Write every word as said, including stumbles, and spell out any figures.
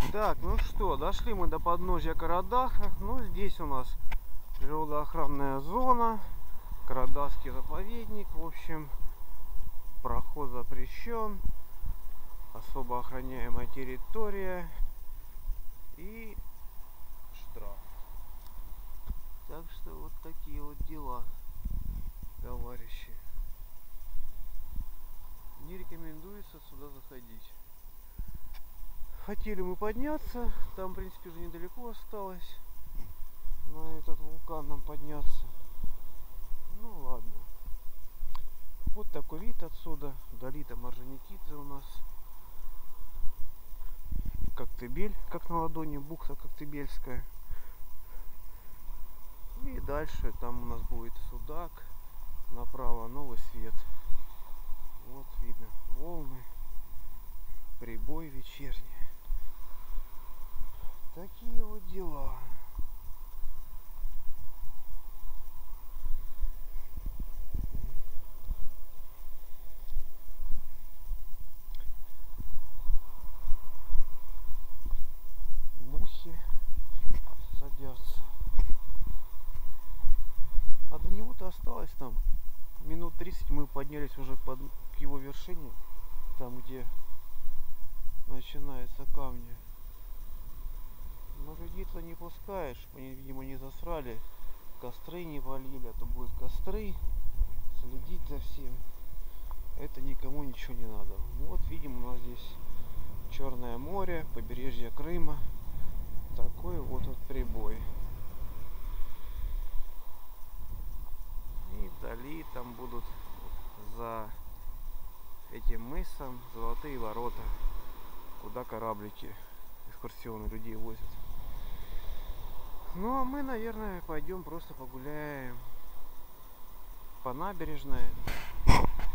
Так, ну что, дошли мы до подножья Карадаха. Ну, здесь у нас природоохранная зона, Карадахский заповедник. В общем, проход запрещен, особо охраняемая территория и штраф. Так что вот такие вот дела, товарищи. Не рекомендуется сюда заходить. Хотели мы подняться, там в принципе уже недалеко осталось на этот вулкан нам подняться. Ну ладно. Вот такой вид отсюда. Вдали там Орджоникидзе у нас. Коктебель, как на ладони, бухта Коктебельская. И дальше там у нас будет Судак. Направо Новый Свет. Вот видно волны. Прибой вечерний. Такие вот дела. Мухи садятся. А до него-то осталось там минут тридцать. Мы поднялись уже под, к его вершине. Там, где начинаются камни. Но людей-то не пускаешь. Они, видимо, не засрали. Костры не валили. А то будут костры. Следить за всем. Это никому ничего не надо. Вот видим, у нас здесь Черное море, побережье Крыма. Такой вот вот прибой. И вдали там будут за этим мысом Золотые ворота, куда кораблики экскурсионные людей возят. Ну а мы, наверное, пойдем просто погуляем по набережной.